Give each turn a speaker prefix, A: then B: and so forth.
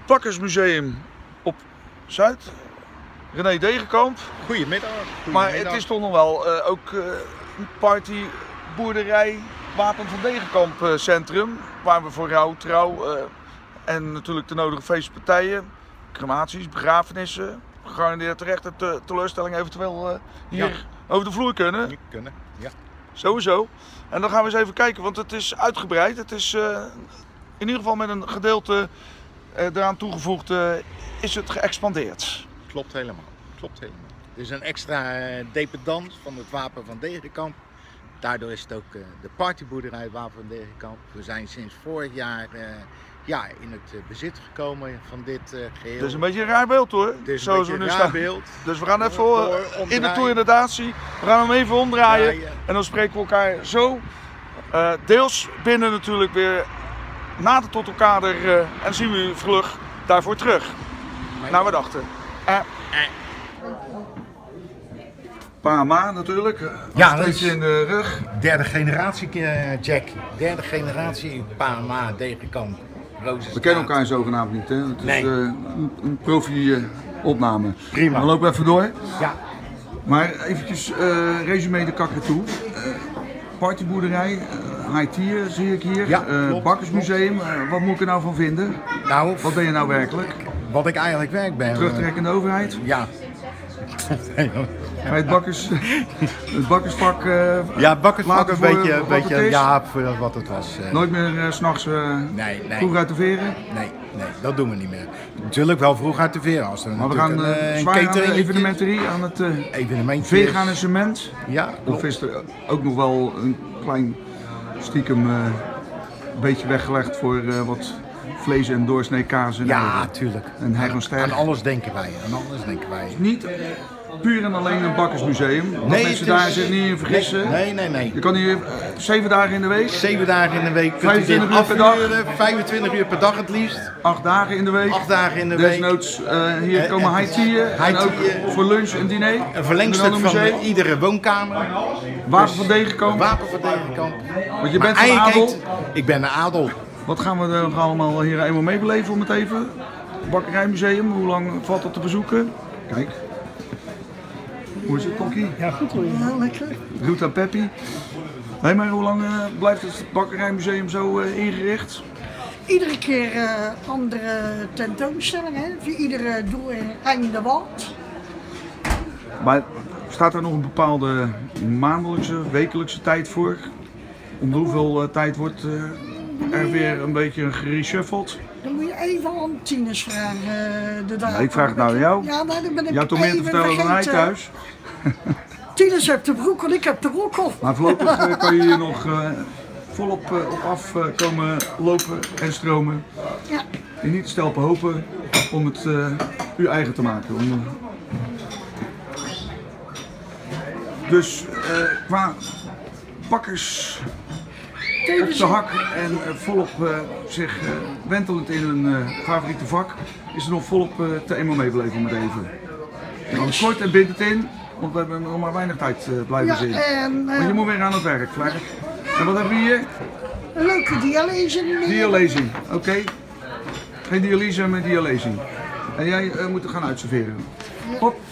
A: Bakkersmuseum op Zuid. René Degenkamp.
B: Goedemiddag.
A: Maar het is toch nog wel ook een party, boerderij, Wapen van Degenkamp centrum. Waar we voor rouw, trouw en natuurlijk de nodige feestpartijen, crematies, begrafenissen, gegarandeerd terecht de teleurstelling eventueel hier over de vloer kunnen.
B: Ja.
A: Sowieso. En dan gaan we eens even kijken, want het is uitgebreid. Het is in ieder geval met een gedeelte eraan toegevoegd, is het geëxpandeerd.
B: Klopt helemaal. Het is een extra dependance van het Wapen van Degenkamp. Daardoor is het ook de partyboerderij Wapen van Degenkamp. We zijn sinds vorig jaar in het bezit gekomen van dit geheel.
A: Het is een beetje een raar beeld hoor, zoals we nu staan.
B: Beeld.
A: Dus we gaan even in de tour inderdaad zien. We gaan hem even omdraaien en dan spreken we elkaar zo deels binnen natuurlijk weer nader tot elkaar en zien we u vlug daarvoor terug. Naar we dachten. Pa natuurlijk, steeds in de rug.
B: Derde generatie Jack. Derde generatie Pa Degenkamp.
A: We kennen elkaar zogenaamd niet, hè? Het is een profi-opname.
B: Prima.
A: We lopen even door.
B: Ja.
A: Maar eventjes resume de kakker toe. Partyboerderij, high tier zie ik hier.
B: Ja,
A: Bakkersmuseum, wat moet ik er nou van vinden?
B: Nou,
A: wat ben je nou werkelijk?
B: Wat ik eigenlijk werk ben.
A: Terugtrekkende overheid?
B: Ja.
A: Ga je het bakkersvak
B: bakkersvak een beetje
A: ja,
B: voor wat het was.
A: Nooit meer 's nachts vroeg uit de veren?
B: Nee, dat doen we niet meer. Natuurlijk wel vroeg uit de veren. Als er
A: maar we gaan zwaar aan de evenementerie, aan het veganisement.
B: Ja,
A: of is er ook nog wel een klein stiekem beetje weggelegd voor wat vlees en doorsnee kaas en
B: natuurlijk.
A: En hergonster.
B: Aan alles denken wij.
A: Niet puur en alleen een bakkersmuseum.
B: Nee,
A: mensen daar zich niet in vergissen.
B: Nee.
A: Je kan hier 7 dagen in de week.
B: 7 dagen in de week.
A: 25 uur per dag.
B: 25 uur per dag het liefst.
A: 8 dagen in de week.
B: 8 dagen in de week.
A: Desnoods hier komen high-tea'en. En ook voor lunch en diner.
B: Een verlengstuk van iedere woonkamer.
A: Wapen van Degenkamp.
B: Wapen van Degenkamp.
A: Want je bent van adel.
B: Ik ben een adel.
A: Wat gaan we er allemaal hier eenmaal mee beleven om het even? Bakkerijmuseum, hoe lang valt dat te bezoeken? Kijk. Hoe is het, Kokkie?
C: Ja, goed hoor. Ja, lekker.
A: Groet aan Peppy. Nee, maar hoe lang blijft het bakkerijmuseum zo ingericht?
C: Iedere keer andere tentoonstellingen, hè? Voor iedere doel einde wat.
A: Maar staat er nog een bepaalde maandelijkse, wekelijkse tijd voor? Om hoeveel tijd wordt er weer een beetje gereshuffeld?
C: Dan moet je even aan Tines vragen.
A: Nee, ik vraag het nou aan jou.
C: Ja, nou, dan ben ik
A: jij hebt toch meer te vertellen dan hij thuis?
C: Tines heeft de broek en ik heb de rok op.
A: Maar voorlopig kan je hier nog volop op af komen lopen en stromen.
C: Ja.
A: En niet te stelpen hopen om het uw eigen te maken. Dus qua bakkers op de hak en volop zich wentelend in hun favoriete vak, is er nog volop te eenmaal meebeleven om het even. Kort en bind het in, want we hebben nog maar weinig tijd blijven zitten. Maar je moet weer aan het werk, Vlerk. En wat hebben we hier?
C: Een leuke dialyse.
A: Dialezing, oké. Geen dialyse, maar dialezing. En jij moet er gaan uitserveren. Hop.